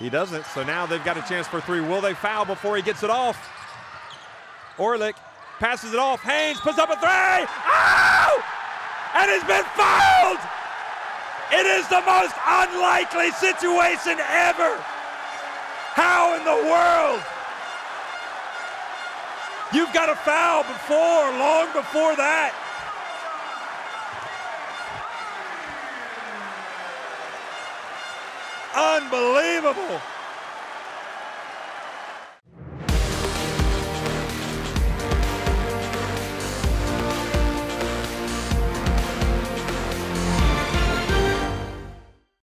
He doesn't, so now they've got a chance for three. Will they foul before he gets it off? Orlick passes it off. Haynes puts up a three. Oh! And he's been fouled! It is the most unlikely situation ever. How in the world? You've got a foul before, long before that. Unbelievable.